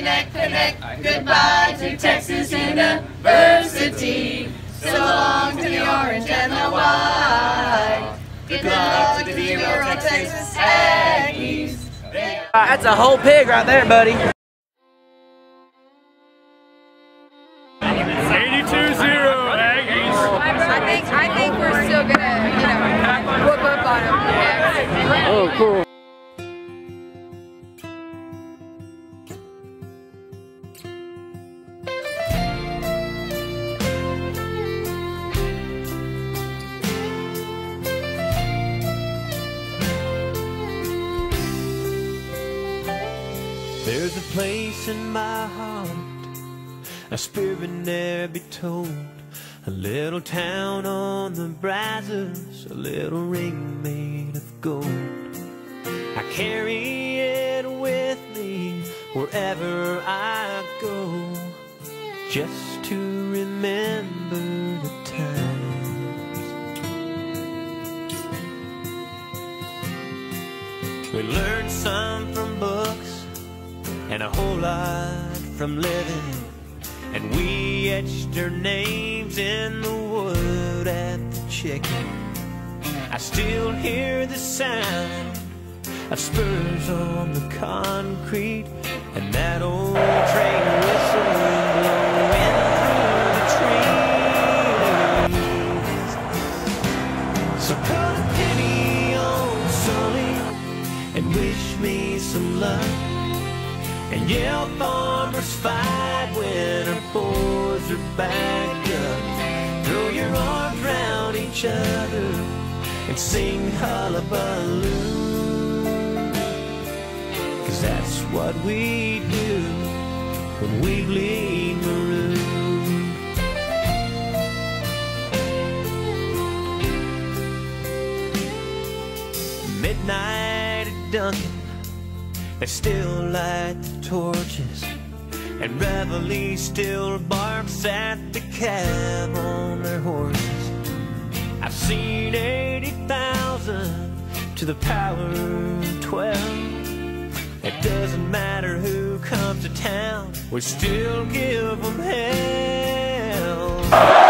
connect, connect. Goodbye to Texas University. So long to the orange and the white. Good luck to the hero Texas Aggies. That's a whole pig right there, buddy. 82-0 Aggies. I think we're still gonna, whoop up on them. Oh, cool. There's a place in my heart, a spirit ne'er be told, a little town on the Brazos, a little ring made of gold. I carry it with me wherever I go, just to remember the times. We learned some from books and a whole lot from living, and we etched our names in the wood at the chicken. I still hear the sound of spurs on the concrete, and that old train whistle blowing through the trees. So put a penny on Sully and wish me some luck, and yell farmers fight when our boys are backed up. Throw your arms around each other and sing hullabaloo, 'cause that's what we do when we bleed maroon. Midnight at Duncan, they still light the torches, and Reveille still barks at the cab on their horses. I've seen 80,000 to the power of 12. It doesn't matter who comes to town, we still give them hell.